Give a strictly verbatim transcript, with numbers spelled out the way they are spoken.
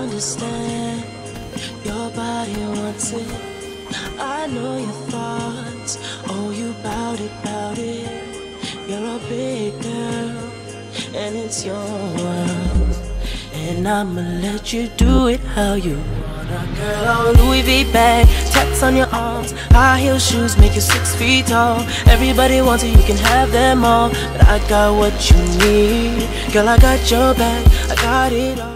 understand. Your body wants it. I know your thoughts. Oh, you bout it, bout it. You're a big girl, and it's your world. And I'ma let you do it how you wanna, girl. Oh, Louis V bag, tats on your arms, high heel shoes make you six feet tall. Everybody wants it, you can have them all, but I got what you need. Girl, I got your back, I got it all.